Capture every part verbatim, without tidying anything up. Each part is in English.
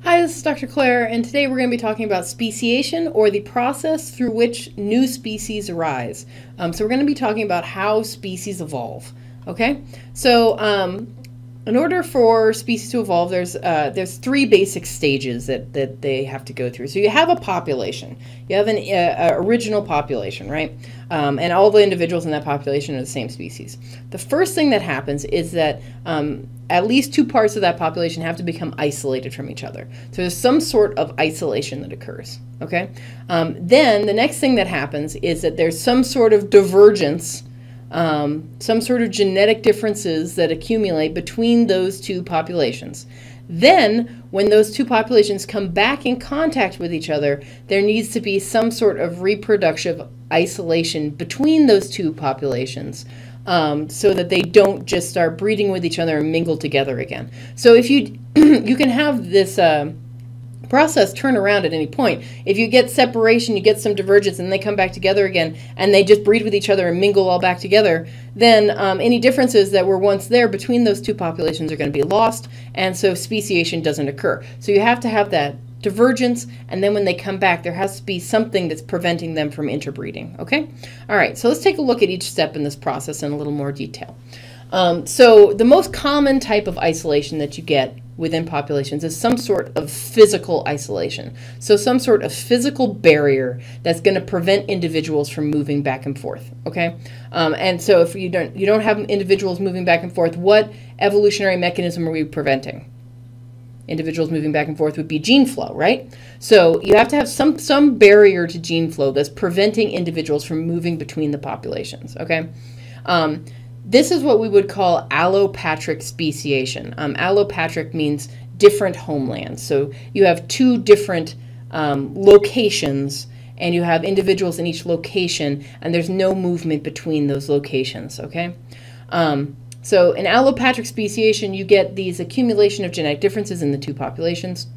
Hi, this is Doctor Claire, and today we're going to be talking about speciation, or the process through which new species arise. Um, so we're going to be talking about how species evolve. Okay, so um, in order for species to evolve, there's uh, there's three basic stages that that they have to go through. So you have a population, you have an uh, original population, right? Um, and all the individuals in that population are the same species. The first thing that happens is that um, at least two parts of that population have to become isolated from each other. So there's some sort of isolation that occurs, okay? Um, then the next thing that happens is that there's some sort of divergence, um, some sort of genetic differences that accumulate between those two populations. Then, when those two populations come back in contact with each other, there needs to be some sort of reproductive isolation between those two populations. Um, so that they don't just start breeding with each other and mingle together again. So if you you can have this uh, process turn around at any point. If you get separation, you get some divergence, and they come back together again, and they just breed with each other and mingle all back together, then um, any differences that were once there between those two populations are going to be lost, and so speciation doesn't occur. So you have to have that divergence, and then when they come back, there has to be something that's preventing them from interbreeding. Okay? All right, so let's take a look at each step in this process in a little more detail. Um, so the most common type of isolation that you get within populations is some sort of physical isolation. So some sort of physical barrier that's going to prevent individuals from moving back and forth. Okay? Um, and so if you don't, you don't have individuals moving back and forth, what evolutionary mechanism are we preventing? Individuals moving back and forth would be gene flow, right? So you have to have some some barrier to gene flow that's preventing individuals from moving between the populations, okay? Um, this is what we would call allopatric speciation. Um, allopatric means different homelands. So you have two different um, locations, and you have individuals in each location, and there's no movement between those locations, okay? Um, So in allopatric speciation, you get these accumulation of genetic differences in the two populations.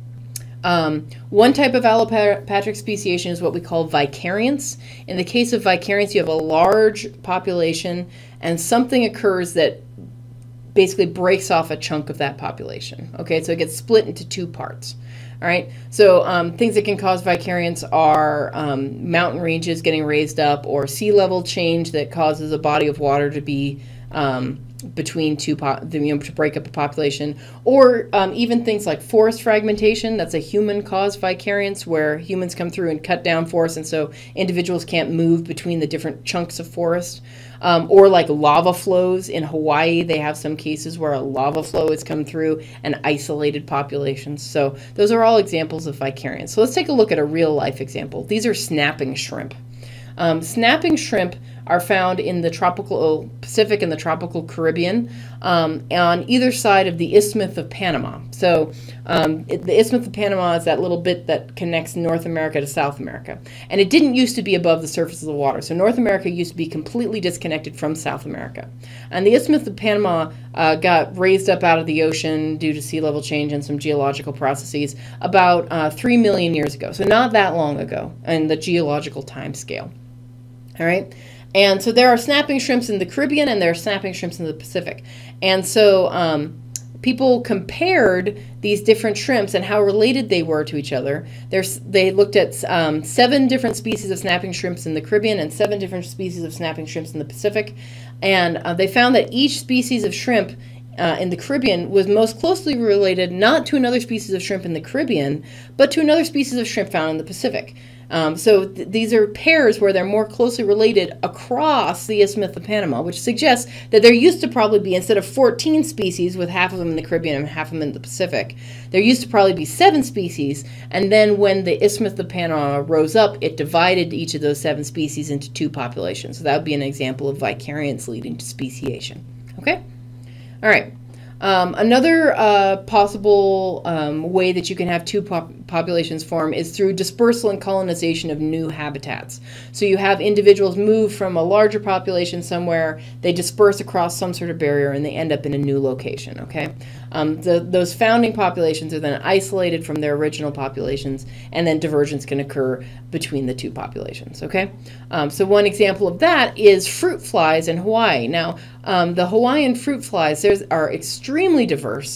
Um, one type of allopatric speciation is what we call vicariance. In the case of vicariance, you have a large population, and something occurs that basically breaks off a chunk of that population. Okay, so it gets split into two parts. All right, so um, things that can cause vicariance are um, mountain ranges getting raised up, or sea level change that causes a body of water to be Um, between two, po you know, to break up a population, or um, even things like forest fragmentation. That's a human-caused vicariance, where humans come through and cut down forests, and so individuals can't move between the different chunks of forest. Um, or like lava flows in Hawaii, they have some cases where a lava flow has come through and isolated populations. So those are all examples of vicariance. So let's take a look at a real-life example. These are snapping shrimp. Um, snapping shrimp are found in the tropical Pacific and the tropical Caribbean um, on either side of the Isthmus of Panama. So um, it, the Isthmus of Panama is that little bit that connects North America to South America. And it didn't used to be above the surface of the water. So North America used to be completely disconnected from South America. And the Isthmus of Panama uh, got raised up out of the ocean due to sea level change and some geological processes about uh, three million years ago. So not that long ago in the geological time scale. All right. And so there are snapping shrimps in the Caribbean, and there are snapping shrimps in the Pacific. And so um, people compared these different shrimps and how related they were to each other. There's, they looked at um, seven different species of snapping shrimps in the Caribbean and seven different species of snapping shrimps in the Pacific. And uh, they found that each species of shrimp Uh, in the Caribbean was most closely related not to another species of shrimp in the Caribbean, but to another species of shrimp found in the Pacific. Um, so th these are pairs where they're more closely related across the Isthmus of Panama, which suggests that there used to probably be, instead of fourteen species with half of them in the Caribbean and half of them in the Pacific, there used to probably be seven species, and then when the Isthmus of Panama rose up, it divided each of those seven species into two populations. So that would be an example of vicariance leading to speciation. Okay? All right. Um, another uh, possible um, way that you can have two pop populations form is through dispersal and colonization of new habitats. So you have individuals move from a larger population somewhere, they disperse across some sort of barrier, and they end up in a new location, okay? Um, the, those founding populations are then isolated from their original populations, and then divergence can occur between the two populations, okay? Um, so one example of that is fruit flies in Hawaii. Now, um, the Hawaiian fruit flies there's, are extremely diverse,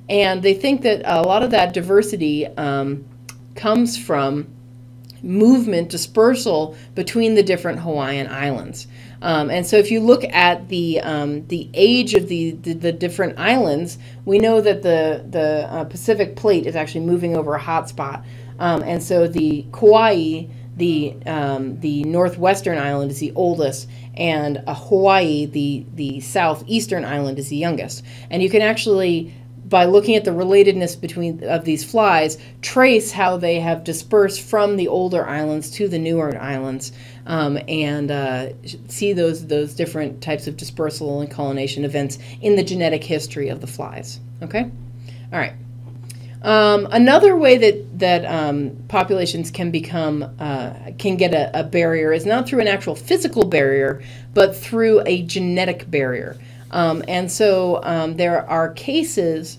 And they think that a lot of that diversity um, comes from movement, dispersal between the different Hawaiian islands. Um, and so if you look at the um, the age of the, the, the different islands, we know that the, the uh, Pacific plate is actually moving over a hot spot. Um, and so the Kauai, the um, the northwestern island, is the oldest, and uh, Hawaii, the, the southeastern island, is the youngest. And you can actually, by looking at the relatedness between of these flies, trace how they have dispersed from the older islands to the newer islands, um, and uh, see those those different types of dispersal and colonization events in the genetic history of the flies. Okay, all right. Um, another way that that um, populations can become uh, can get a, a barrier is not through an actual physical barrier, but through a genetic barrier. Um, and so um, there are cases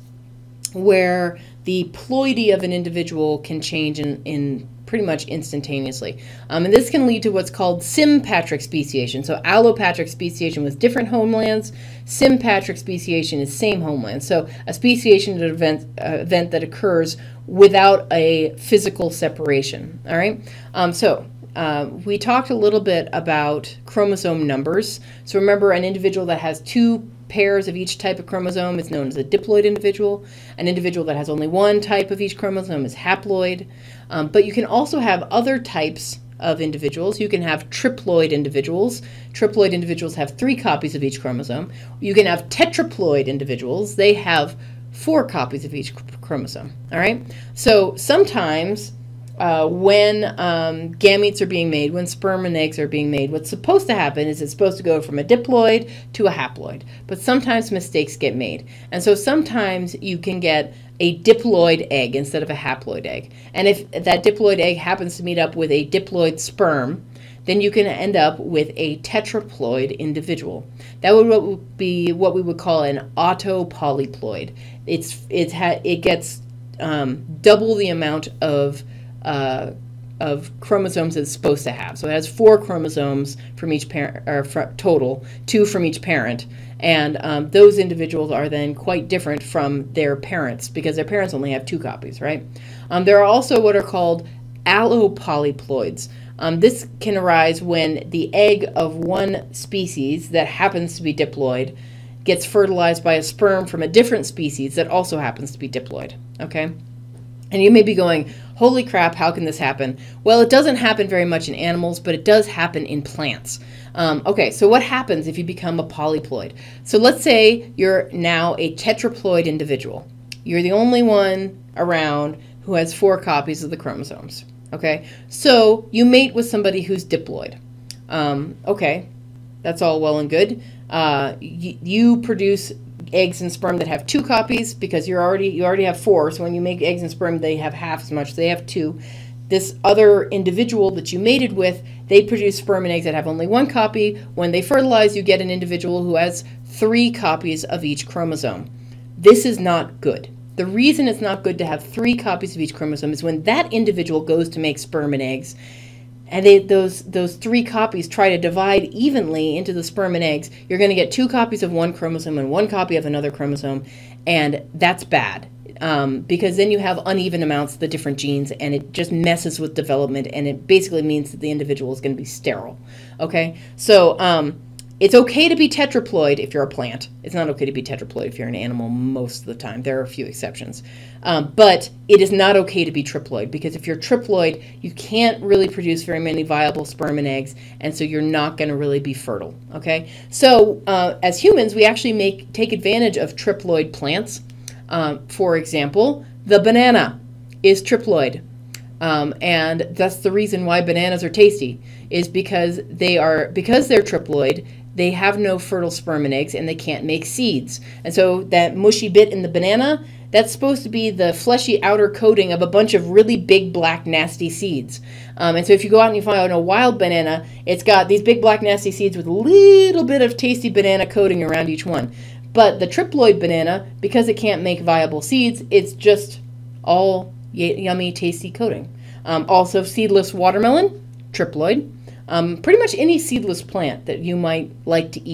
where the ploidy of an individual can change in, in pretty much instantaneously. Um, and this can lead to what's called sympatric speciation. So allopatric speciation with different homelands. Sympatric speciation is same homeland. So a speciation is an event, uh, event that occurs without a physical separation. All right. Um, so Uh, we talked a little bit about chromosome numbers. So remember, an individual that has two pairs of each type of chromosome is known as a diploid individual. An individual that has only one type of each chromosome is haploid. Um, but you can also have other types of individuals. You can have triploid individuals. Triploid individuals have three copies of each chromosome. You can have tetraploid individuals. They have four copies of each chromosome. All right. So sometimes Uh, when um, gametes are being made, when sperm and eggs are being made, what's supposed to happen is it's supposed to go from a diploid to a haploid. But sometimes mistakes get made. And so sometimes you can get a diploid egg instead of a haploid egg. And if that diploid egg happens to meet up with a diploid sperm, then you can end up with a tetraploid individual. That would be what we would call an autopolyploid. It's, it's ha it gets um, double the amount of Uh, of chromosomes it's supposed to have. So it has four chromosomes from each parent, or total, two from each parent, and um, those individuals are then quite different from their parents because their parents only have two copies, right? Um, there are also what are called allopolyploids. Um, this can arise when the egg of one species that happens to be diploid gets fertilized by a sperm from a different species that also happens to be diploid, okay? And you may be going, holy crap, how can this happen? Well, it doesn't happen very much in animals, but it does happen in plants. Um, okay, so what happens if you become a polyploid? So let's say you're now a tetraploid individual. You're the only one around who has four copies of the chromosomes. Okay, so you mate with somebody who's diploid. Um, okay, that's all well and good. Uh, you produce eggs and sperm that have two copies because you're already you already have four. So when you make eggs and sperm, they have half as much. So they have two. This other individual that you mated with, they produce sperm and eggs that have only one copy. When they fertilize, you get an individual who has three copies of each chromosome. This is not good. The reason it's not good to have three copies of each chromosome is when that individual goes to make sperm and eggs, and they, those, those three copies try to divide evenly into the sperm and eggs, you're going to get two copies of one chromosome and one copy of another chromosome, and that's bad um, because then you have uneven amounts of the different genes, and it just messes with development, and it basically means that the individual is going to be sterile. Okay, so um, it's okay to be tetraploid if you're a plant. It's not okay to be tetraploid if you're an animal most of the time. There are a few exceptions. Um, but it is not okay to be triploid because if you're triploid, you can't really produce very many viable sperm and eggs, and so you're not going to really be fertile. Okay, so uh, as humans, we actually make take advantage of triploid plants. Um, for example, the banana is triploid. Um, and that's the reason why bananas are tasty, is because they are because they're triploid, they have no fertile sperm and eggs, and they can't make seeds. And so that mushy bit in the banana, that's supposed to be the fleshy outer coating of a bunch of really big, black, nasty seeds. Um, and so if you go out and you find a wild banana, it's got these big, black, nasty seeds with a little bit of tasty banana coating around each one. But the triploid banana, because it can't make viable seeds, it's just all yummy, tasty coating. Um, also, seedless watermelon, triploid. Um, pretty much any seedless plant that you might like to eat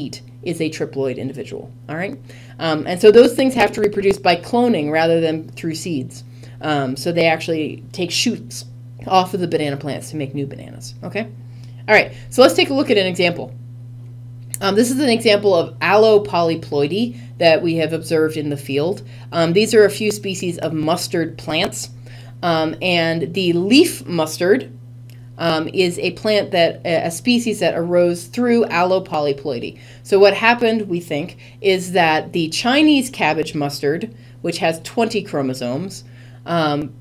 is a triploid individual, all right? Um, and so those things have to reproduce by cloning rather than through seeds. Um, so they actually take shoots off of the banana plants to make new bananas, okay? All right, so let's take a look at an example. Um, this is an example of Allopolyploidy that we have observed in the field. Um, these are a few species of mustard plants. Um, and the leaf mustard um, is a plant that, a species that arose through Allopolyploidy. So what happened, we think, is that the Chinese cabbage mustard, which has twenty chromosomes, um,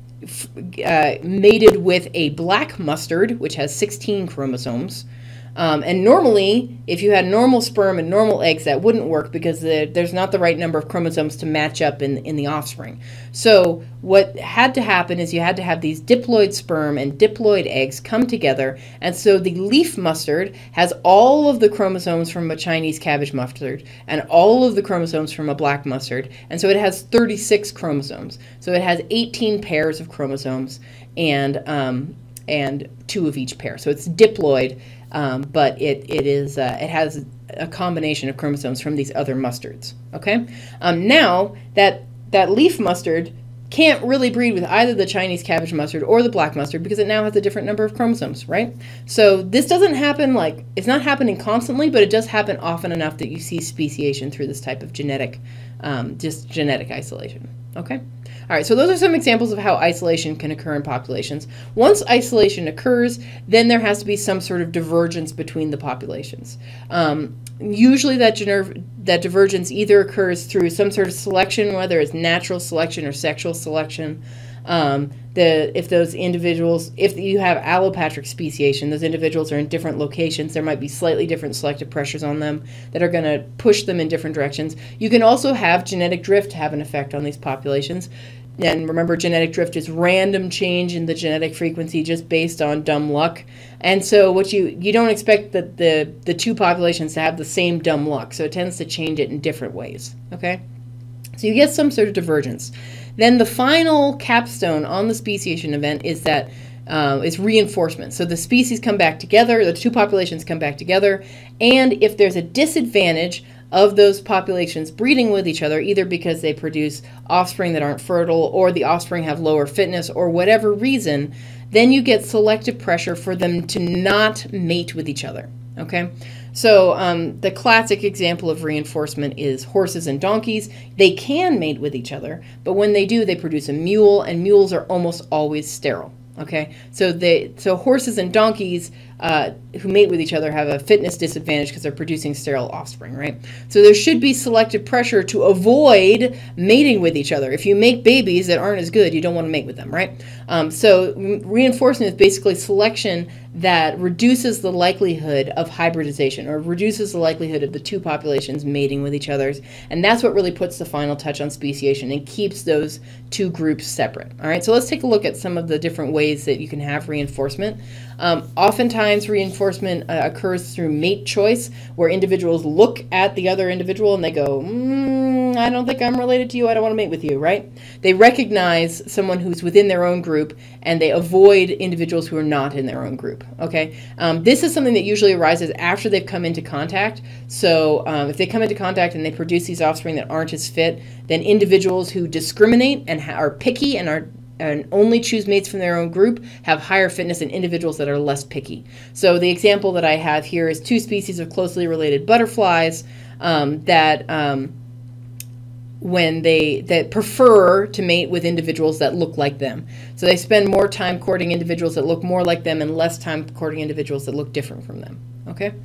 uh, mated with a black mustard, which has sixteen chromosomes. Um, and normally, if you had normal sperm and normal eggs, that wouldn't work because the, there's not the right number of chromosomes to match up in, in the offspring. So what had to happen is you had to have these diploid sperm and diploid eggs come together. And so the leaf mustard has all of the chromosomes from a Chinese cabbage mustard and all of the chromosomes from a black mustard. And so it has thirty-six chromosomes. So it has eighteen pairs of chromosomes and, um, and two of each pair. So it's diploid. Um, but it, it, is, uh, it has a combination of chromosomes from these other mustards, okay? Um, now, that, that leaf mustard can't really breed with either the Chinese cabbage mustard or the black mustard because it now has a different number of chromosomes, right? So this doesn't happen like, it's not happening constantly, but it does happen often enough that you see speciation through this type of genetic, um, just genetic isolation, okay? All right, so those are some examples of how isolation can occur in populations. Once isolation occurs, then there has to be some sort of divergence between the populations. Um, usually that, that divergence either occurs through some sort of selection, whether it's natural selection or sexual selection. Um, the, if those individuals, if you have allopatric speciation, those individuals are in different locations, there might be slightly different selective pressures on them that are going to push them in different directions. You can also have genetic drift have an effect on these populations. And remember, genetic drift is random change in the genetic frequency just based on dumb luck. And so what you, you don't expect that the, the two populations to have the same dumb luck. So it tends to change it in different ways, okay? So you get some sort of divergence. Then the final capstone on the speciation event is that uh, is reinforcement. So the species come back together, the two populations come back together, and if there's a disadvantage of those populations breeding with each other, either because they produce offspring that aren't fertile or the offspring have lower fitness or whatever reason, then you get selective pressure for them to not mate with each other, okay? So um, the classic example of reinforcement is horses and donkeys. They can mate with each other, but when they do, they produce a mule, and mules are almost always sterile. Okay, so they so horses and donkeys uh, who mate with each other have a fitness disadvantage because they're producing sterile offspring, right? So there should be selective pressure to avoid mating with each other. If you make babies that aren't as good, you don't want to mate with them, right? Um, so reinforcement is basically selection that reduces the likelihood of hybridization or reduces the likelihood of the two populations mating with each other. And that's what really puts the final touch on speciation and keeps those two groups separate. All right, so let's take a look at some of the different ways that you can have reinforcement. Um, oftentimes reinforcement uh, occurs through mate choice, where individuals look at the other individual and they go, mm, I don't think I'm related to you, I don't want to mate with you, right? They recognize someone who's within their own group and they avoid individuals who are not in their own group, okay? Um, this is something that usually arises after they've come into contact. So um, if they come into contact and they produce these offspring that aren't as fit, then individuals who discriminate and are picky and are and only choose mates from their own group have higher fitness than individuals that are less picky. So the example that I have here is two species of closely related butterflies um, that um, when they that prefer to mate with individuals that look like them. So they spend more time courting individuals that look more like them and less time courting individuals that look different from them. Okay.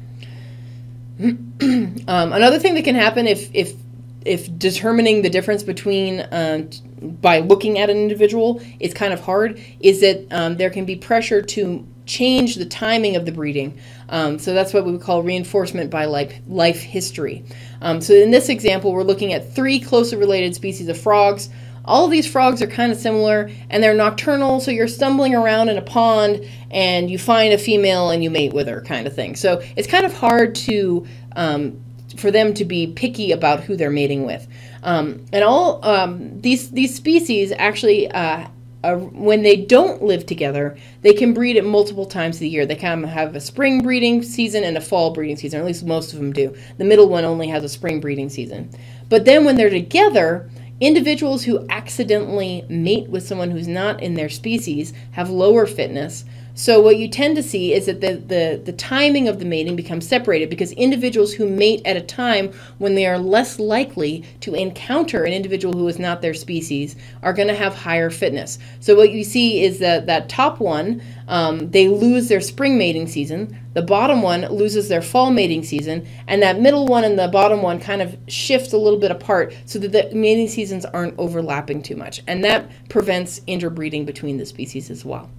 um, another thing that can happen if if if determining the difference between um, by looking at an individual is kind of hard, is that um, there can be pressure to change the timing of the breeding. Um, so that's what we would call reinforcement by life, life history. Um, so in this example, we're looking at three closely related species of frogs. All of these frogs are kind of similar, and they're nocturnal, so you're stumbling around in a pond, and you find a female and you mate with her kind of thing. So it's kind of hard to um, for them to be picky about who they're mating with. Um, and all um, these these species actually uh, uh, when they don't live together, they can breed at multiple times of the year. They kind of have a spring breeding season and a fall breeding season, or at least most of them do. The middle one only has a spring breeding season. But then when they're together, individuals who accidentally mate with someone who's not in their species have lower fitness. So what you tend to see is that the, the, the timing of the mating becomes separated, because individuals who mate at a time when they are less likely to encounter an individual who is not their species are going to have higher fitness. So what you see is that that top one, um, they lose their spring mating season, the bottom one loses their fall mating season, and that middle one and the bottom one kind of shift a little bit apart so that the mating seasons aren't overlapping too much. And that prevents interbreeding between the species as well.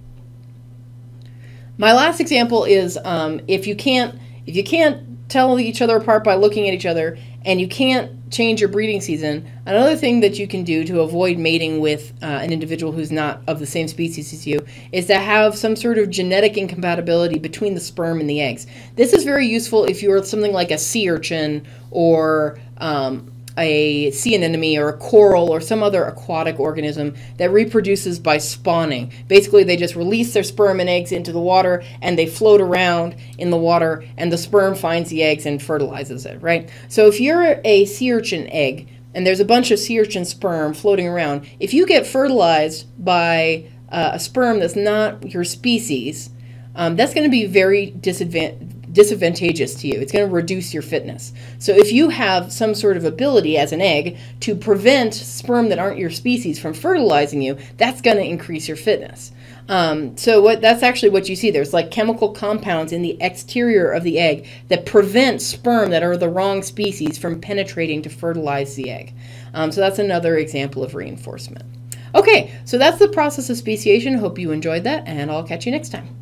My last example is um, if you can't if you can't tell each other apart by looking at each other, and you can't change your breeding season, another thing that you can do to avoid mating with uh, an individual who's not of the same species as you is to have some sort of genetic incompatibility between the sperm and the eggs. This is very useful if you're something like a sea urchin or um, a sea anemone or a coral or some other aquatic organism that reproduces by spawning. Basically, they just release their sperm and eggs into the water, and they float around in the water, and the sperm finds the eggs and fertilizes it, right? So if you're a sea urchin egg and there's a bunch of sea urchin sperm floating around, if you get fertilized by uh, a sperm that's not your species, um, that's going to be very disadvantageous disadvantageous to you. It's going to reduce your fitness. So if you have some sort of ability as an egg to prevent sperm that aren't your species from fertilizing you, that's going to increase your fitness. Um, so what that's actually what you see. There's like chemical compounds in the exterior of the egg that prevent sperm that are the wrong species from penetrating to fertilize the egg. Um, so that's another example of reinforcement. Okay, so that's the process of speciation. Hope you enjoyed that, and I'll catch you next time.